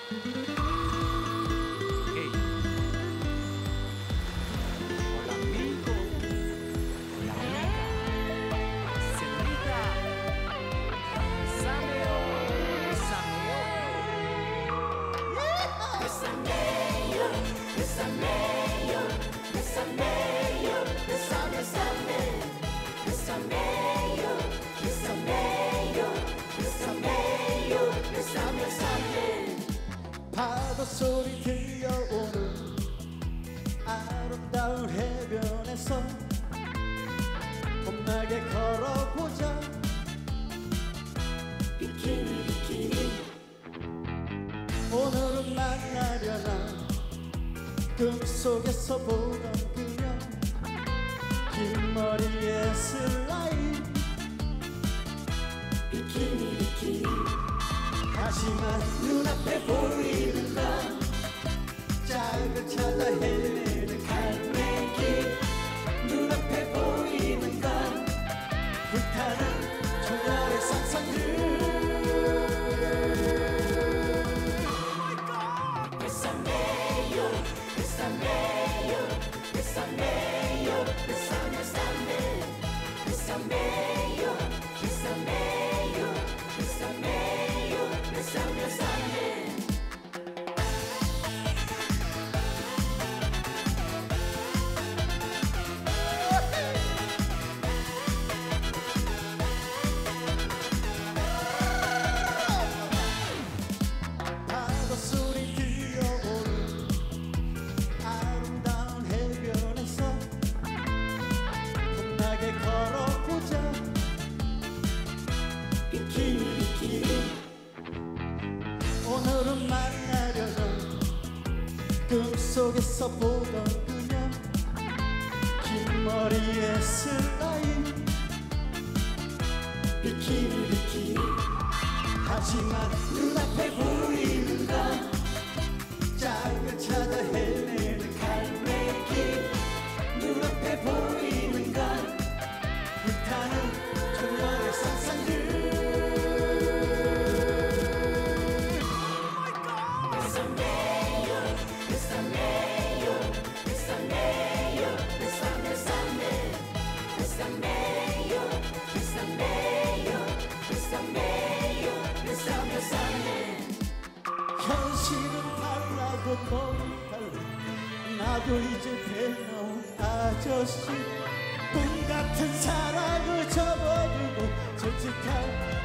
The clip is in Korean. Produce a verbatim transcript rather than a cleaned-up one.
Hey, hola amigo, hola amiga, señorita, bésame hoy, bésame hoy. Bésame yo, bésame yo, bésame, bésame, bésame, bésame yo, bésame yo, bésame yo, bésame, bésame. 파도 소리 들려오는 아름다운 해변에서 겁나게 걸어보자. 비키니 비키니 오늘은 만나려나 꿈속에서 보던 그녀 긴 머리에 슬라임 비키니 비키니 하지만 눈앞에 보이는 건 짝을 찾아 헤매는 갈매기. 눈앞에 보이는 건 불타는 초라의 상상들. bésame yo, bésame yo, bésame yo, bésame, bésame, bésame yo, bésame yo, bésame yo, bésame, bésame. 파도 소리 들려오는 아름다운 해변에서 겁나게 걸어보자. 비키니 비키니 오늘은 만나려던 꿈속에서 보던 그녀 긴 머리에 슬라임 비키니 비키니 하지만 눈앞에 보이는 건 짝을 찾아 헤매는 갈매기. 눈앞에 보이는 건 불타는 초라의 상상들. bésame yo, bésame yo, bésame yo, bésame, bésame, bésame yo, bésame yo, bésame yo, bésame, bésame. 현실은 달라도 너는 달라. 나도 이제 배나온 아저씨 꿈 같은 사랑을 접어들고 솔직한